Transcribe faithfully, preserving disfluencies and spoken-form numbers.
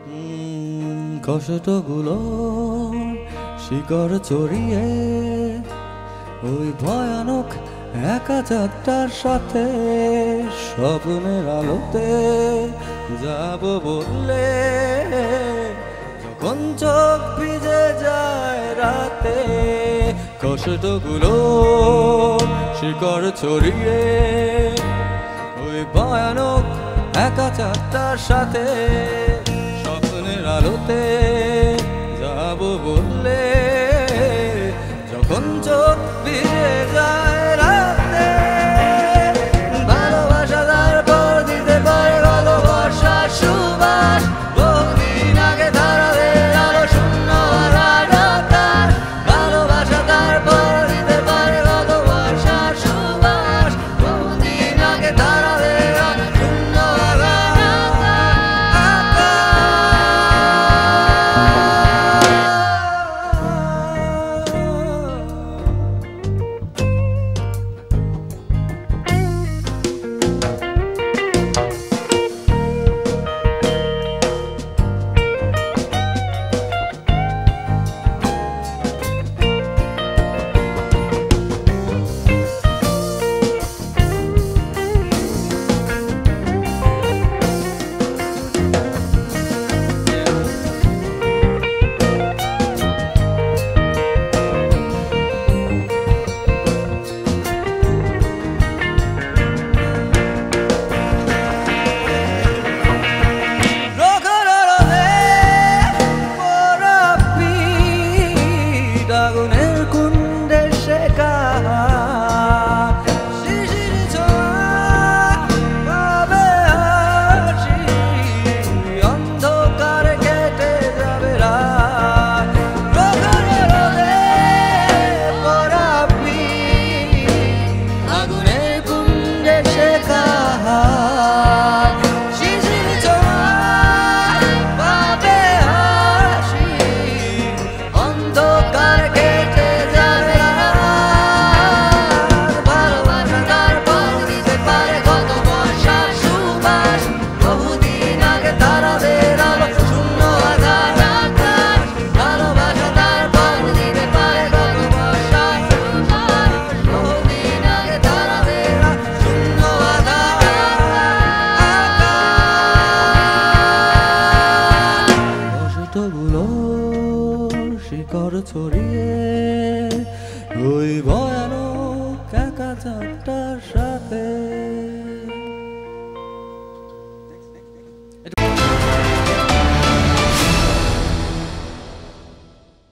কষ্টগুলো শিকড় চড়িয়ে ওই ভয়ানক একা যাত্রার সাথে স্বপ্নের আলোতে যাব বললে, যখন চোখ ভিজে যায় রাতে কষ্টগুলো শিকড় ছড়িয়ে ওই ভয়ানক একা যাত্রার সাথে স্বপ্নের আলোতে যাব বললে, যখন চোখ ভিজে যায়